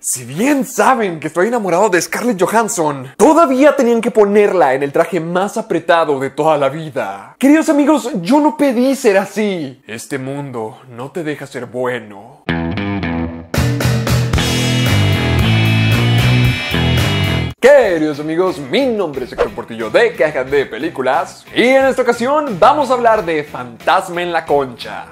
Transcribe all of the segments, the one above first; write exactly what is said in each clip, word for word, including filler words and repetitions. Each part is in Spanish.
Si bien saben que estoy enamorado de Scarlett Johansson, todavía tenían que ponerla en el traje más apretado de toda la vida. Queridos amigos, yo no pedí ser así. Este mundo no te deja ser bueno. Queridos amigos, mi nombre es Héctor Portillo de Caja de Películas y en esta ocasión vamos a hablar de Fantasma en la Concha.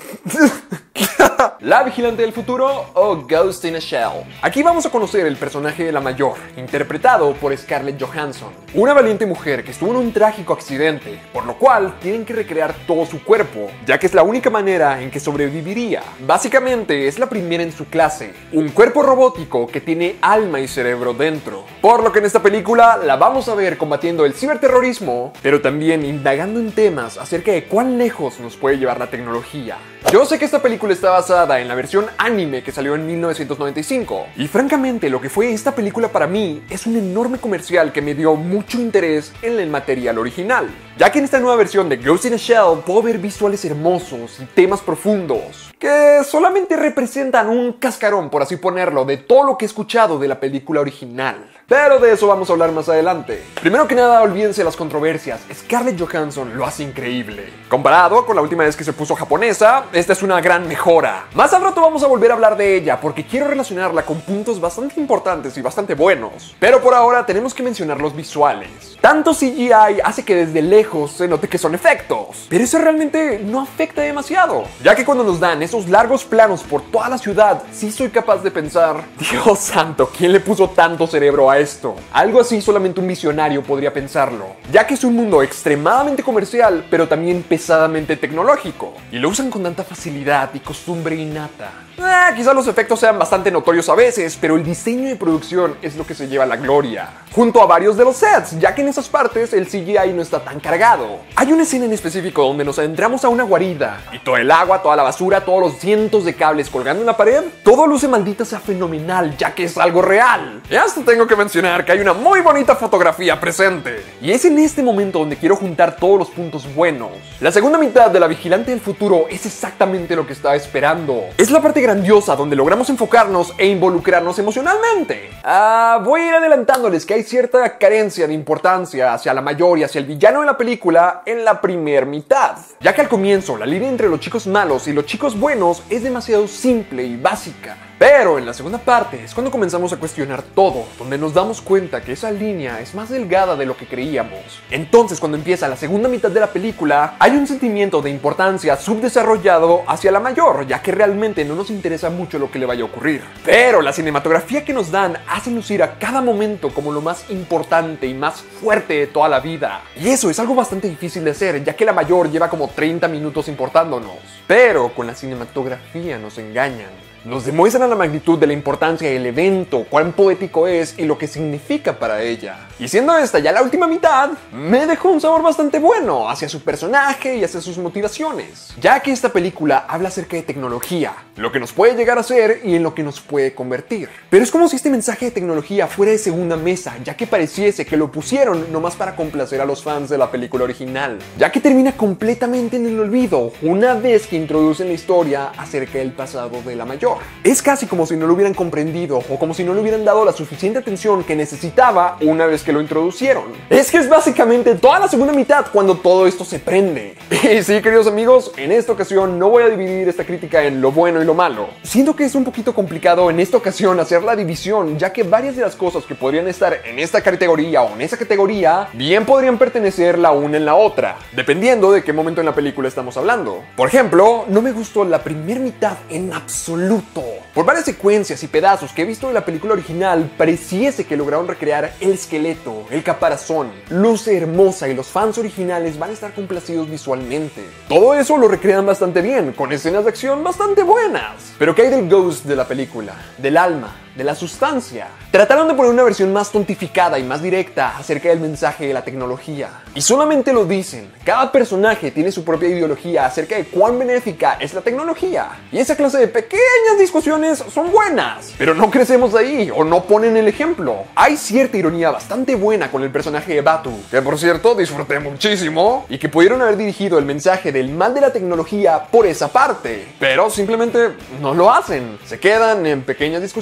La Vigilante del Futuro o Ghost in a Shell. Aquí vamos a conocer el personaje de la Mayor, interpretado por Scarlett Johansson, una valiente mujer que estuvo en un trágico accidente, por lo cual tienen que recrear todo su cuerpo, ya que es la única manera en que sobreviviría. Básicamente es la primera en su clase, un cuerpo robótico que tiene alma y cerebro dentro, por lo que en esta película la vamos a ver combatiendo el ciberterrorismo, pero también indagando en temas acerca de cuán lejos nos puede llevar la tecnología. Yo sé que esta película está basada en la versión anime que salió en mil novecientos noventa y cinco, y francamente lo que fue esta película para mí es un enorme comercial que me dio mucho interés en el material original, ya que en esta nueva versión de Ghost in a Shell puedo ver visuales hermosos y temas profundos que solamente representan un cascarón, por así ponerlo, de todo lo que he escuchado de la película original. Pero de eso vamos a hablar más adelante. Primero que nada, olvídense las controversias. Scarlett Johansson lo hace increíble. Comparado con la última vez que se puso japonesa, esta es una gran mejora. Más al rato vamos a volver a hablar de ella porque quiero relacionarla con puntos bastante importantes y bastante buenos. Pero por ahora tenemos que mencionar los visuales. Tanto C G I hace que desde lejos se note que son efectos, pero eso realmente no afecta demasiado, ya que cuando nos dan esos largos planos por toda la ciudad, sí soy capaz de pensar, Dios santo, ¿quién le puso tanto cerebro a esto? Algo así solamente un visionario podría pensarlo, ya que es un mundo extremadamente comercial, pero también pesadamente tecnológico, y lo usan con tanta facilidad y costumbre innata. Eh, quizás los efectos sean bastante notorios a veces, pero el diseño de producción es lo que se lleva la gloria, junto a varios de los sets, ya que en esas partes el C G I no está tan cargado. Hay una escena en específico donde nos adentramos a una guarida, y todo el agua, toda la basura, todos los cientos de cables colgando en la pared, todo luce maldita sea fenomenal, ya que es algo real. Y hasta tengo que mencionar que hay una muy bonita fotografía presente, y es en este momento donde quiero juntar todos los puntos buenos. La segunda mitad de La Vigilante del Futuro es exactamente lo que estaba esperando. Es la parte grandiosa donde logramos enfocarnos e involucrarnos emocionalmente. Ah, voy a ir adelantándoles que hay cierta carencia de importancia hacia la Mayor y hacia el villano de la película en la primer mitad, ya que al comienzo la línea entre los chicos malos y los chicos buenos es demasiado simple y básica. Pero en la segunda parte es cuando comenzamos a cuestionar todo, donde nos damos cuenta que esa línea es más delgada de lo que creíamos. Entonces, cuando empieza la segunda mitad de la película, hay un sentimiento de importancia subdesarrollado hacia la Mayor, ya que realmente no nos interesa mucho lo que le vaya a ocurrir. Pero la cinematografía que nos dan hace lucir a cada momento como lo más importante y más fuerte de toda la vida. Y eso es algo bastante difícil de hacer, ya que la Mayor lleva como treinta minutos importándonos. Pero con la cinematografía nos engañan. Nos demuestran la magnitud de la importancia del evento, cuán poético es y lo que significa para ella. Y siendo esta ya la última mitad, me dejó un sabor bastante bueno hacia su personaje y hacia sus motivaciones, ya que esta película habla acerca de tecnología, lo que nos puede llegar a ser y en lo que nos puede convertir. Pero es como si este mensaje de tecnología fuera de segunda mesa, ya que pareciese que lo pusieron nomás para complacer a los fans de la película original, ya que termina completamente en el olvido una vez que introducen la historia acerca del pasado de la Mayor. Es casi como si no lo hubieran comprendido o como si no le hubieran dado la suficiente atención que necesitaba una vez que lo introducieron. Es que es básicamente toda la segunda mitad cuando todo esto se prende. Y sí, queridos amigos, en esta ocasión no voy a dividir esta crítica en lo bueno y lo malo. Siento que es un poquito complicado en esta ocasión hacer la división, ya que varias de las cosas que podrían estar en esta categoría o en esa categoría bien podrían pertenecer la una en la otra, dependiendo de qué momento en la película estamos hablando. Por ejemplo, no me gustó la primera mitad en absoluto. Por varias secuencias y pedazos que he visto de la película original, pareciese que lograron recrear el esqueleto, el caparazón, luce hermosa y los fans originales van a estar complacidos visualmente. Todo eso lo recrean bastante bien, con escenas de acción bastante buenas. Pero ¿qué hay del ghost de la película? Del alma, de la sustancia. Trataron de poner una versión más tontificada y más directa acerca del mensaje de la tecnología. Y solamente lo dicen, cada personaje tiene su propia ideología acerca de cuán benéfica es la tecnología. Y esa clase de pequeñas discusiones son buenas, pero no crecemos ahí o no ponen el ejemplo. Hay cierta ironía bastante buena con el personaje de Batu, que por cierto disfruté muchísimo, y que pudieron haber dirigido el mensaje del mal de la tecnología por esa parte, pero simplemente no lo hacen. Se quedan en pequeñas discusiones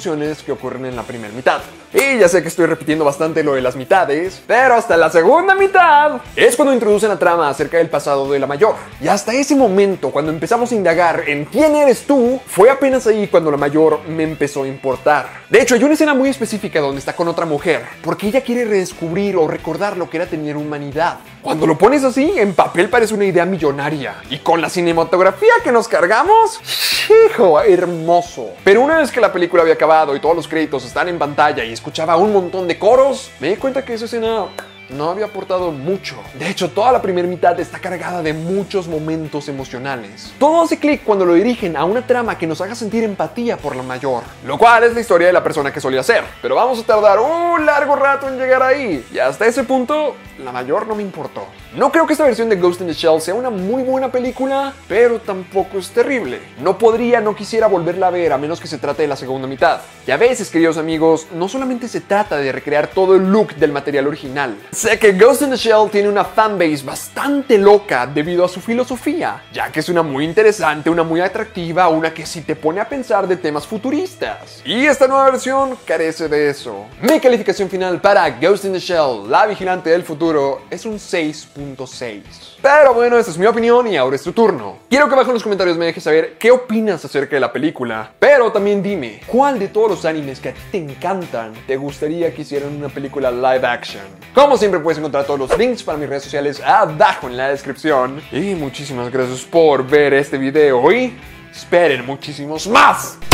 que ocurren en la primera mitad. Y ya sé que estoy repitiendo bastante lo de las mitades, pero hasta la segunda mitad es cuando introducen la trama acerca del pasado de la mayor. Y hasta ese momento, cuando empezamos a indagar en quién eres tú, fue apenas ahí cuando la mayor me empezó a importar. De hecho, hay una escena muy específica donde está con otra mujer, porque ella quiere redescubrir o recordar lo que era tener humanidad. Cuando lo pones así, en papel parece una idea millonaria. Y con la cinematografía que nos cargamos, hijo, hermoso. Pero una vez que la película había acabado y todos los créditos están en pantalla y escuchaba un montón de coros, me di cuenta que esa escena no había aportado mucho. De hecho, toda la primera mitad está cargada de muchos momentos emocionales. Todo hace clic cuando lo dirigen a una trama que nos haga sentir empatía por la mayor, lo cual es la historia de la persona que solía ser. Pero vamos a tardar un largo rato en llegar ahí. Y hasta ese punto, la mayor no me importó. No creo que esta versión de Ghost in the Shell sea una muy buena película, pero tampoco es terrible. No podría, no quisiera volverla a ver a menos que se trate de la segunda mitad. Y a veces, queridos amigos, no solamente se trata de recrear todo el look del material original. Sé que Ghost in the Shell tiene una fanbase bastante loca debido a su filosofía, ya que es una muy interesante, una muy atractiva, una que sí te pone a pensar de temas futuristas. Y esta nueva versión carece de eso. Mi calificación final para Ghost in the Shell, la vigilante del futuro, es un seis punto seis. Pero bueno, esta es mi opinión y ahora es tu turno. Quiero que abajo en los comentarios me dejes saber qué opinas acerca de la película. Pero también dime, ¿cuál de todos los animes que a ti te encantan te gustaría que hicieran una película live action? Como siempre puedes encontrar todos los links para mis redes sociales abajo en la descripción. Y muchísimas gracias por ver este video y esperen muchísimos más.